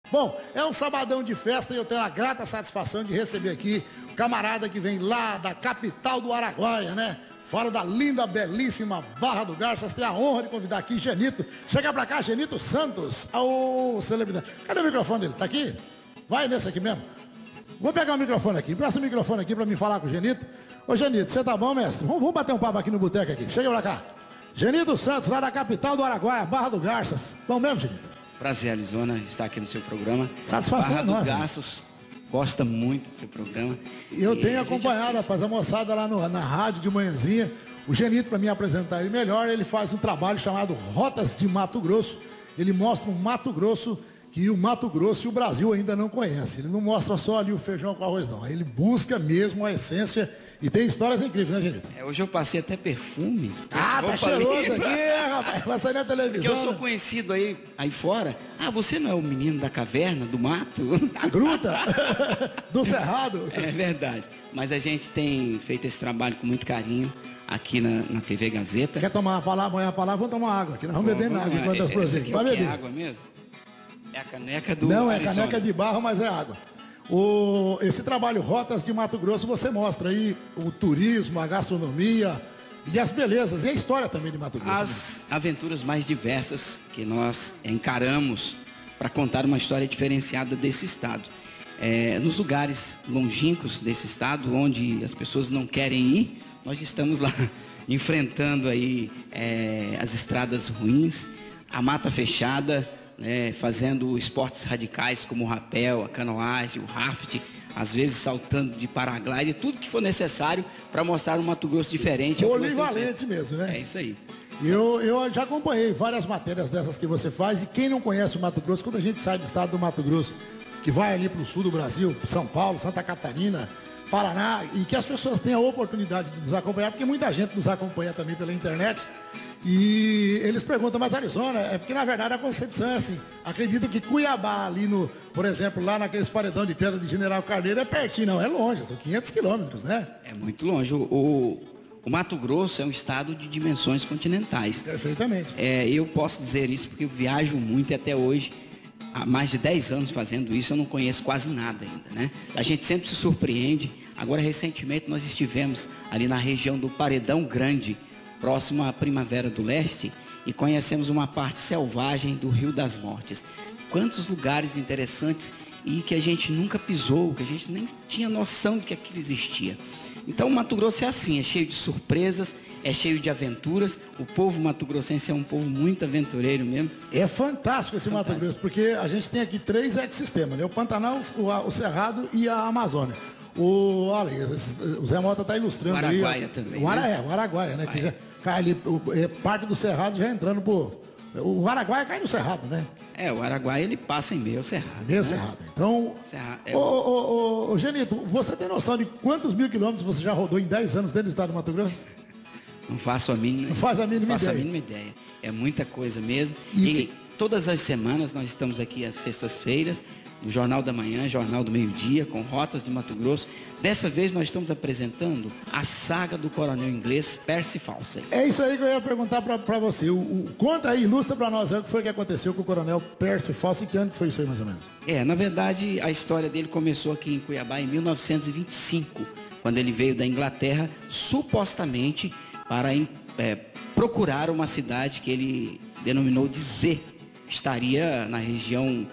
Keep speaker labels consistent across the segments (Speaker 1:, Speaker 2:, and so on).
Speaker 1: Bom, é um sabadão de festa e eu tenho a grata satisfação de receber aqui o camarada que vem lá da capital do Araguaia, né? Fora da linda, belíssima Barra do Garças. Tem a honra de convidar aqui Genito. Chega pra cá, Genito Santos, ao celebridade. Cadê o microfone dele? Tá aqui? Vai nesse aqui mesmo. Vou pegar o microfone aqui. Presta o microfone aqui pra me falar com o Genito. Ô, Genito, você tá bom, mestre? Vamos bater um papo aqui no boteco aqui. Chega pra cá. Genito Santos, lá da capital do Araguaia, Barra do Garças. Bom mesmo, Genito?
Speaker 2: Prazer, Arizona, estar aqui no seu programa.
Speaker 1: Satisfação
Speaker 2: Barra
Speaker 1: é nossa.
Speaker 2: do Garças gosta muito do seu programa.
Speaker 1: Eu tenho acompanhado, rapaz, a moçada lá na rádio de manhãzinha. O Genito, para me apresentar ele melhor, ele faz um trabalho chamado Rotas de Mato Grosso. Ele mostra um Mato Grosso que o Mato Grosso e o Brasil ainda não conhecem. Ele não mostra só ali o feijão com arroz, não. Ele busca mesmo a essência e tem histórias incríveis, né, Genito?
Speaker 2: Hoje eu passei até perfume.
Speaker 1: Ah, tá cheiroso aqui, rapaz. Vai sair na televisão.
Speaker 2: Porque eu sou conhecido aí fora. Ah, você não é o menino da caverna, do mato?
Speaker 1: Da gruta? Do cerrado?
Speaker 2: É verdade. Mas a gente tem feito esse trabalho com muito carinho aqui na TV Gazeta.
Speaker 1: Quer tomar uma palavra? Amanhã a palavra, vamos tomar água aqui. Nós vamos beber água enquanto as prosseguem. Vai beber.
Speaker 2: É água mesmo? É a caneca do
Speaker 1: Não, é
Speaker 2: Arizona.
Speaker 1: caneca de barro, mas é água. Esse trabalho Rotas de Mato Grosso, você mostra aí o turismo, a gastronomia e as belezas e a história também de Mato Grosso.
Speaker 2: As aventuras mais diversas que nós encaramos para contar uma história diferenciada desse estado. Nos lugares longínquos desse estado, onde as pessoas não querem ir, nós estamos lá enfrentando aí as estradas ruins, a mata fechada, fazendo esportes radicais como o rapel, a canoagem, o raft, às vezes saltando de paraglide, tudo que for necessário para mostrar um Mato Grosso diferente.
Speaker 1: Polivalente mesmo, né?
Speaker 2: É isso aí.
Speaker 1: Eu já acompanhei várias matérias dessas que você faz e quem não conhece o Mato Grosso, quando a gente sai do estado do Mato Grosso, que vai ali para o sul do Brasil, São Paulo, Santa Catarina, Paraná, e que as pessoas tenham a oportunidade de nos acompanhar, porque muita gente nos acompanha também pela internet. E eles perguntam, mas Arizona, porque na verdade a concepção é assim, acredito que Cuiabá ali por exemplo, lá naqueles paredão de pedra de General Carneiro é pertinho, não, é longe, são 500 quilômetros, né?
Speaker 2: É muito longe, o Mato Grosso é um estado de dimensões continentais.
Speaker 1: Perfeitamente.
Speaker 2: Eu posso dizer isso porque eu viajo muito e até hoje, há mais de 10 anos fazendo isso, eu não conheço quase nada ainda, né? A gente sempre se surpreende. Agora, recentemente, nós estivemos ali na região do Paredão Grande, próximo à Primavera do Leste, e conhecemos uma parte selvagem do Rio das Mortes. Quantos lugares interessantes e que a gente nunca pisou, que a gente nem tinha noção de que aquilo existia. Então, o Mato Grosso é assim, é cheio de surpresas, é cheio de aventuras. O povo mato-grossense é um povo muito aventureiro mesmo.
Speaker 1: É fantástico esse Mato Grosso, porque a gente tem aqui 3 ecossistemas, né? O Pantanal, o Cerrado e a Amazônia. O Zé Mota está ilustrando
Speaker 2: o Araguaia
Speaker 1: aí.
Speaker 2: Também.
Speaker 1: O Araguaia, né? Que já cai ali, parte do Cerrado já entrando por... O Araguaia cai no Cerrado, né?
Speaker 2: O Araguaia ele passa em meio ao Cerrado.
Speaker 1: Meio Cerrado. Então, ô Genito, você tem noção de quantos mil quilômetros você já rodou em 10 anos dentro do estado do Mato Grosso?
Speaker 2: Não faço a mínima,
Speaker 1: Não faz a mínima ideia.
Speaker 2: a mínima ideia. É muita coisa mesmo. E todas as semanas nós estamos aqui às sextas-feiras, no Jornal da Manhã, Jornal do Meio-Dia, com Rotas de Mato Grosso. Dessa vez nós estamos apresentando a saga do coronel inglês Percy Fawcett.
Speaker 1: É isso aí que eu ia perguntar para você. Conta aí, ilustra para nós o que foi que aconteceu com o coronel Percy Fawcett, que ano que foi isso aí mais ou menos?
Speaker 2: Na verdade, a história dele começou aqui em Cuiabá em 1925, quando ele veio da Inglaterra, supostamente para procurar uma cidade que ele denominou de Z, que estaria na região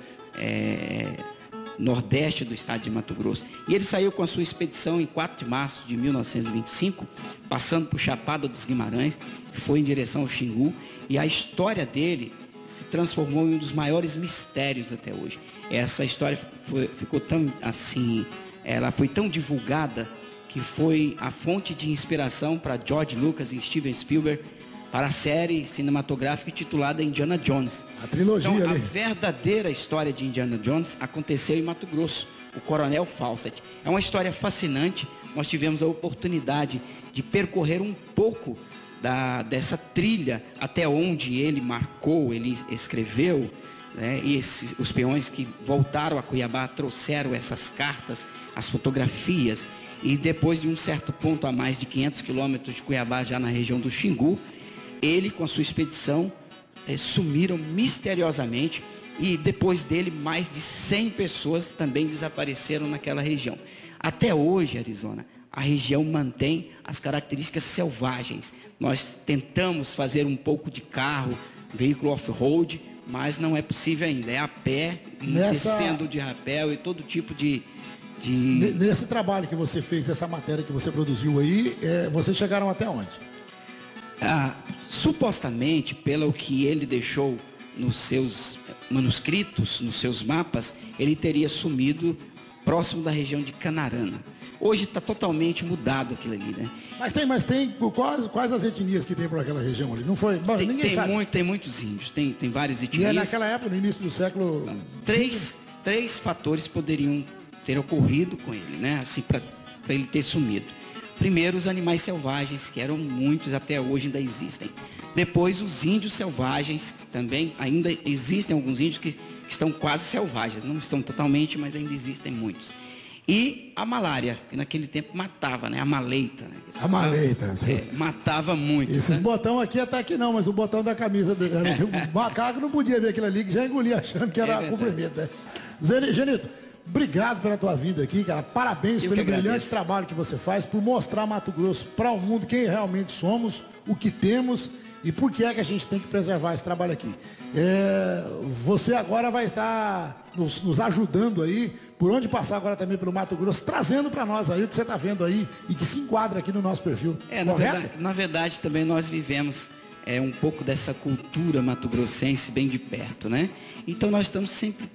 Speaker 2: nordeste do estado de Mato Grosso. E ele saiu com a sua expedição em 4 de março de 1925, passando por Chapada dos Guimarães, que foi em direção ao Xingu, e a história dele se transformou em um dos maiores mistérios até hoje. Essa história ficou tão assim, ela foi tão divulgada que foi a fonte de inspiração para George Lucas e Steven Spielberg para a série cinematográfica titulada Indiana Jones.
Speaker 1: A trilogia
Speaker 2: então,
Speaker 1: ali.
Speaker 2: A verdadeira história de Indiana Jones aconteceu em Mato Grosso, o coronel Fawcett. É uma história fascinante. Nós tivemos a oportunidade de percorrer um pouco dessa trilha até onde ele marcou, ele escreveu, né? E os peões que voltaram a Cuiabá trouxeram essas cartas, as fotografias, e depois de um certo ponto a mais de 500 quilômetros de Cuiabá, já na região do Xingu, ele com a sua expedição sumiram misteriosamente E depois dele, mais de 100 pessoas também desapareceram naquela região. Até hoje, Arizona, a região mantém as características selvagens. Nós tentamos fazer um pouco de carro, veículo off-road, mas não é possível ainda. É a pé, descendo de rapel e todo tipo de...
Speaker 1: Nesse trabalho que você fez, essa matéria que você produziu aí, vocês chegaram até onde?
Speaker 2: Supostamente, pelo que ele deixou nos seus manuscritos, nos seus mapas, ele teria sumido próximo da região de Canarana. Hoje está totalmente mudado aquilo ali, né?
Speaker 1: Mas tem quais as etnias que tem por aquela região ali? Não foi? Bom, ninguém sabe.
Speaker 2: Tem muitos índios, tem várias etnias.
Speaker 1: E naquela época, no início do século...
Speaker 2: Três fatores poderiam ter ocorrido com ele, né? Assim, para ele ter sumido. Primeiro, os animais selvagens, que eram muitos, até hoje ainda existem. Depois, os índios selvagens, que também ainda existem alguns índios que estão quase selvagens. Não estão totalmente, mas ainda existem muitos. E a malária, que naquele tempo matava, né? A maleita. Né?
Speaker 1: A maleita.
Speaker 2: Matava muito.
Speaker 1: Esses botão aqui até aqui não, mas o botão da camisa dele. O macaco não podia ver aquilo ali, que já engolia achando que era cumprimento, né? Genito, obrigado pela tua vinda aqui, cara. Parabéns pelo brilhante trabalho que você faz, por mostrar Mato Grosso para o mundo quem realmente somos, o que temos e por que é que a gente tem que preservar esse trabalho aqui. Você agora vai estar nos ajudando aí, por onde passar agora também pelo Mato Grosso, trazendo para nós aí o que você está vendo aí e que se enquadra aqui no nosso perfil.
Speaker 2: Na verdade também nós vivemos um pouco dessa cultura mato-grossense bem de perto, né? Então nós estamos sempre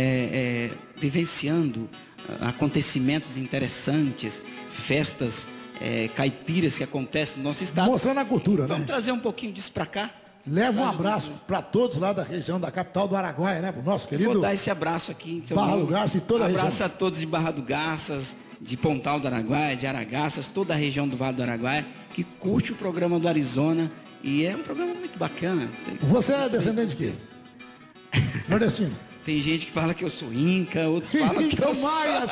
Speaker 2: vivenciando acontecimentos interessantes, festas caipiras que acontecem no nosso estado.
Speaker 1: Mostrando a cultura, né?
Speaker 2: Vamos trazer um pouquinho disso para cá.
Speaker 1: Leva um abraço para todos lá da região da capital do Araguaia, né? Pro nosso querido.
Speaker 2: Vou dar esse abraço aqui. Então,
Speaker 1: Barra do Garças e toda a região.
Speaker 2: Abraço a todos de Barra do Garças, de Pontal do Araguaia, de Aragaças, toda a região do Vale do Araguaia, que curte o programa do Arizona. E é um programa muito bacana.
Speaker 1: Você é descendente de quê? Nordestino?
Speaker 2: Tem gente que fala que eu sou inca, outros falam que eu sou...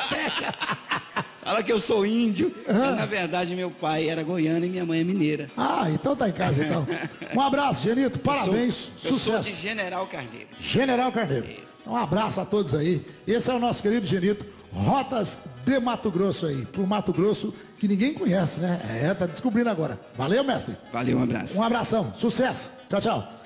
Speaker 2: Fala que eu sou índio. Mas, na verdade, meu pai era goiano e minha mãe é mineira.
Speaker 1: Então tá em casa, então. Um abraço, Genito. Parabéns. Sucesso.
Speaker 2: Eu sou de General Carneiro.
Speaker 1: General Carneiro. Um abraço a todos aí. Esse é o nosso querido Genito. Rotas de Mato Grosso aí. Pro Mato Grosso que ninguém conhece, né? Tá descobrindo agora. Valeu, mestre.
Speaker 2: Valeu, um abraço.
Speaker 1: Um abração. Sucesso. Tchau, tchau.